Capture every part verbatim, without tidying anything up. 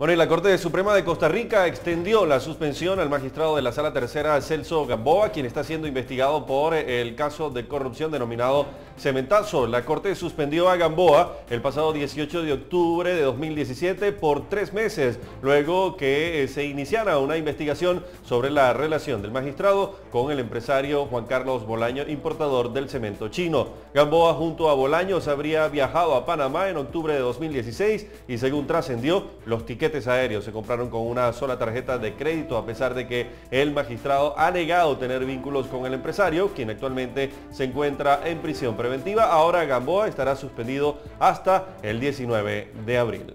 Bueno, y la Corte Suprema de Costa Rica extendió la suspensión al magistrado de la Sala Tercera, Celso Gamboa, quien está siendo investigado por el caso de corrupción denominado Cementazo. La Corte suspendió a Gamboa el pasado dieciocho de octubre de dos mil diecisiete por tres meses, luego que se iniciara una investigación sobre la relación del magistrado con el empresario Juan Carlos Bolaño, importador del cemento chino. Gamboa junto a Bolaños habría viajado a Panamá en octubre de dos mil dieciséis y, según trascendió, los tiquetes aéreos se compraron con una sola tarjeta de crédito, a pesar de que el magistrado ha negado tener vínculos con el empresario, quien actualmente se encuentra en prisión preventiva. Ahora Gamboa estará suspendido hasta el diecinueve de abril.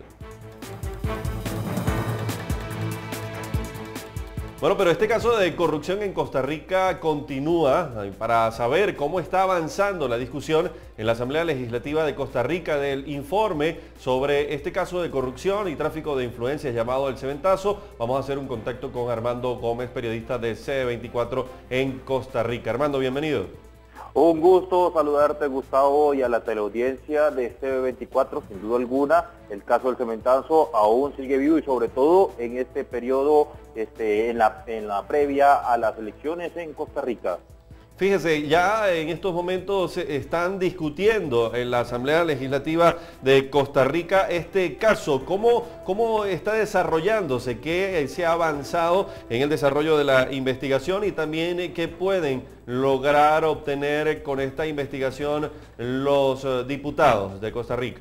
Bueno, pero este caso de corrupción en Costa Rica continúa. Para saber cómo está avanzando la discusión en la Asamblea Legislativa de Costa Rica del informe sobre este caso de corrupción y tráfico de influencias llamado el Cementazo, vamos a hacer un contacto con Armando Gómez, periodista de C veinticuatro en Costa Rica. Armando, bienvenido. Un gusto saludarte, Gustavo, y a la teleaudiencia de C veinticuatro. Sin duda alguna, el caso del Cementazo aún sigue vivo y sobre todo en este periodo, este, en, la, en la previa a las elecciones en Costa Rica. Fíjese, ya en estos momentos están discutiendo en la Asamblea Legislativa de Costa Rica este caso. ¿Cómo, cómo está desarrollándose? ¿Qué se ha avanzado en el desarrollo de la investigación? Y también, ¿qué pueden lograr obtener con esta investigación los diputados de Costa Rica?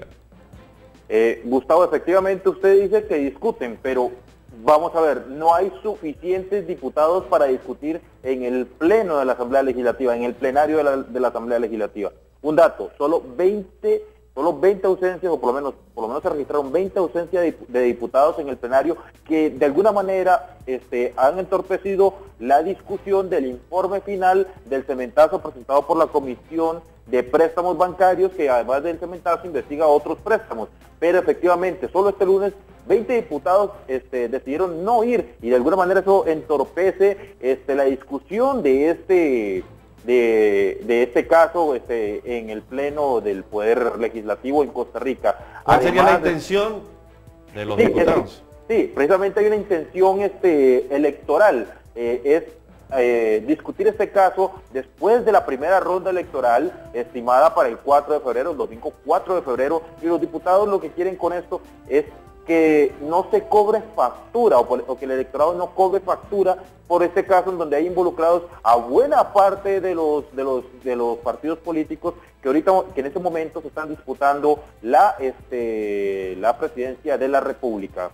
Eh, Gustavo, efectivamente usted dice que discuten, pero vamos a ver, no hay suficientes diputados para discutir en el pleno de la Asamblea Legislativa, en el plenario de la, de la Asamblea Legislativa. Un dato, solo veinte, solo veinte ausencias, o por lo menos, por lo menos se registraron veinte ausencias de, de diputados en el plenario que de alguna manera este, han entorpecido la discusión del informe final del Cementazo presentado por la Comisión de Préstamos Bancarios, que además del Cementazo investiga otros préstamos. Pero efectivamente, solo este lunes veinte diputados este, decidieron no ir y de alguna manera eso entorpece este, la discusión de este, de, de este caso este, en el pleno del Poder Legislativo en Costa Rica. ¿Cuál sería la intención de los sí, diputados? Es, sí, precisamente hay una intención este, electoral, eh, es eh, discutir este caso después de la primera ronda electoral estimada para el cuatro de febrero, el domingo cuatro de febrero, y los diputados lo que quieren con esto es que no se cobre factura o, por, o que el electorado no cobre factura por este caso en donde hay involucrados a buena parte de los de los de los partidos políticos que ahorita que en este momento se están disputando la este la presidencia de la República.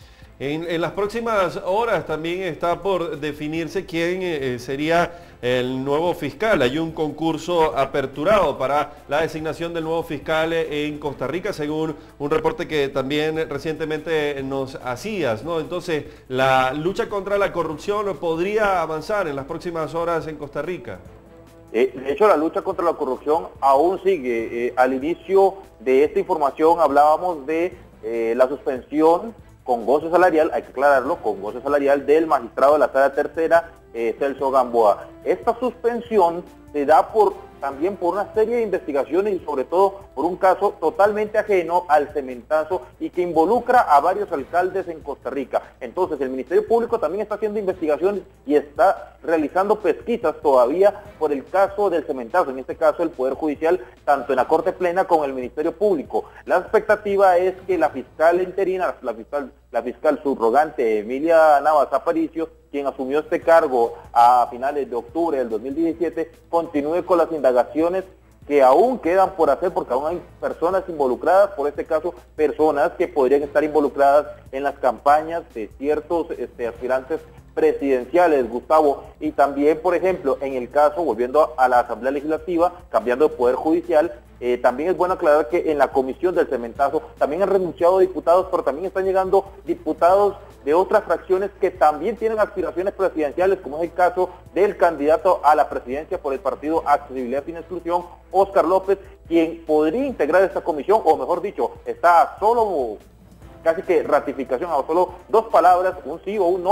En, en las próximas horas también está por definirse quién eh, sería el nuevo fiscal. Hay un concurso aperturado para la designación del nuevo fiscal en Costa Rica, según un reporte que también recientemente nos hacías, ¿no? Entonces, la lucha contra la corrupción podría avanzar en las próximas horas en Costa Rica. Eh, de hecho, la lucha contra la corrupción aún sigue. Eh, al inicio de esta información hablábamos de eh, la suspensión con goce salarial, hay que aclararlo, con goce salarial del magistrado de la Sala Tercera, eh, Celso Gamboa. Esta suspensión se da por también por una serie de investigaciones y sobre todo por un caso totalmente ajeno al Cementazo y que involucra a varios alcaldes en Costa Rica. Entonces el Ministerio Público también está haciendo investigaciones y está realizando pesquisas todavía por el caso del Cementazo, en este caso el Poder Judicial, tanto en la Corte Plena como en el Ministerio Público. La expectativa es que la fiscal interina, la fiscal, la fiscal subrogante Emilia Navas Aparicio, quien asumió este cargo a finales de octubre del dos mil diecisiete, continúe con las indagaciones que aún quedan por hacer, porque aún hay personas involucradas, por este caso, personas que podrían estar involucradas en las campañas de ciertos este, aspirantes presidenciales, Gustavo, y también, por ejemplo, en el caso, volviendo a la Asamblea Legislativa, cambiando de Poder Judicial, eh, también es bueno aclarar que en la comisión del Cementazo también han renunciado diputados, pero también están llegando diputados de otras fracciones que también tienen aspiraciones presidenciales, como es el caso del candidato a la presidencia por el partido Accesibilidad sin Exclusión, Óscar López, quien podría integrar esta comisión, o mejor dicho, está solo casi que ratificación, a solo dos palabras, un sí o un no,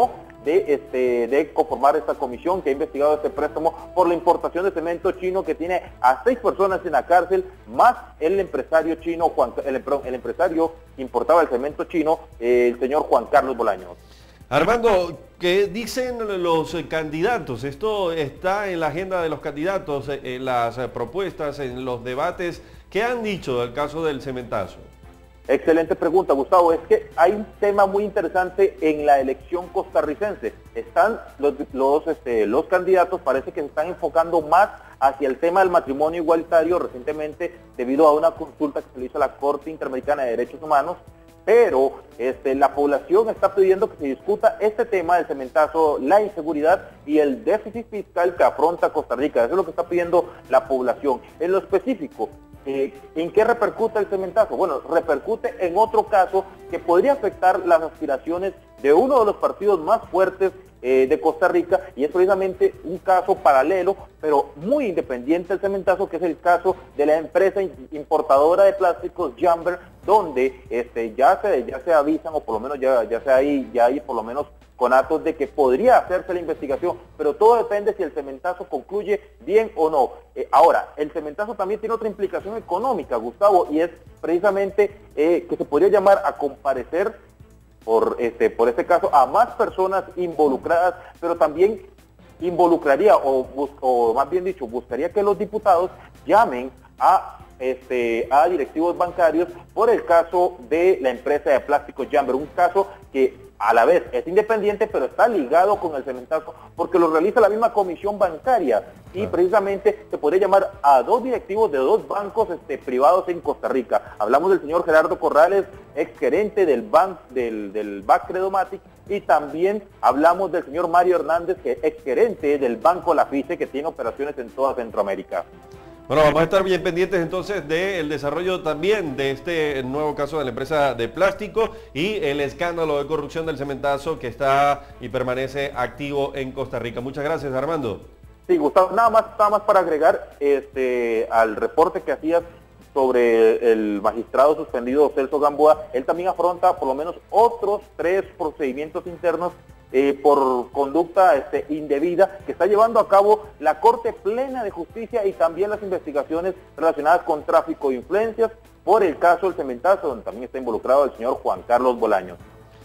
de, este, de conformar esta comisión que ha investigado este préstamo por la importación de cemento chino, que tiene a seis personas en la cárcel, más el empresario chino, Juan, el, el empresario que importaba el cemento chino, eh, el señor Juan Carlos Bolaños. Armando, ¿qué dicen los candidatos? Esto está en la agenda de los candidatos, en las propuestas, en los debates. ¿Qué han dicho del caso del cementazo? Excelente pregunta, Gustavo. Es que hay un tema muy interesante en la elección costarricense. Están los, los, este, los candidatos, parece que se están enfocando más hacia el tema del matrimonio igualitario recientemente debido a una consulta que se le hizo a la Corte Interamericana de Derechos Humanos, pero este, la población está pidiendo que se discuta este tema del cementazo, la inseguridad y el déficit fiscal que afronta Costa Rica. Eso es lo que está pidiendo la población. En lo específico, Eh, ¿en qué repercute el cementazo? Bueno, repercute en otro caso que podría afectar las aspiraciones de uno de los partidos más fuertes eh, de Costa Rica, y es precisamente un caso paralelo, pero muy independiente del cementazo, que es el caso de la empresa importadora de plásticos Jamber, donde este, ya, se, ya se avisan, o por lo menos ya, ya, se hay, ya hay por lo menos conatos de que podría hacerse la investigación, pero todo depende si el cementazo concluye bien o no. Eh, ahora, el cementazo también tiene otra implicación económica, Gustavo, y es precisamente eh, que se podría llamar a comparecer por este, por este caso a más personas involucradas, pero también involucraría, o, o más bien dicho, buscaría que los diputados llamen a Este, a directivos bancarios por el caso de la empresa de plásticos Jamber, un caso que a la vez es independiente, pero está ligado con el cementazo porque lo realiza la misma comisión bancaria, y precisamente se podría llamar a dos directivos de dos bancos este, privados en Costa Rica. Hablamos del señor Gerardo Corrales, exgerente del, ban, del, del B A C Credomatic, y también hablamos del señor Mario Hernández, que es exgerente del Banco La Fice, que tiene operaciones en toda Centroamérica. Bueno, vamos a estar bien pendientes entonces del desarrollo también de este nuevo caso de la empresa de plástico y el escándalo de corrupción del cementazo que está y permanece activo en Costa Rica. Muchas gracias, Armando. Sí, Gustavo, nada más, nada más para agregar este, al reporte que hacías sobre el magistrado suspendido Celso Gamboa. Él también afronta por lo menos otros tres procedimientos internos Eh, por conducta este, indebida que está llevando a cabo la Corte Plena de Justicia, y también las investigaciones relacionadas con tráfico de influencias por el caso del cementazo, donde también está involucrado el señor Juan Carlos Bolaños.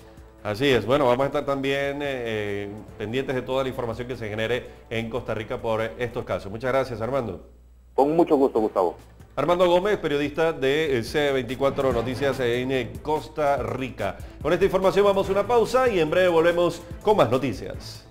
Así es, bueno, vamos a estar también eh, pendientes de toda la información que se genere en Costa Rica por estos casos. Muchas gracias, Armando. Con mucho gusto, Gustavo. Armando Gómez, periodista de C veinticuatro Noticias en Costa Rica. Con esta información vamos a una pausa y en breve volvemos con más noticias.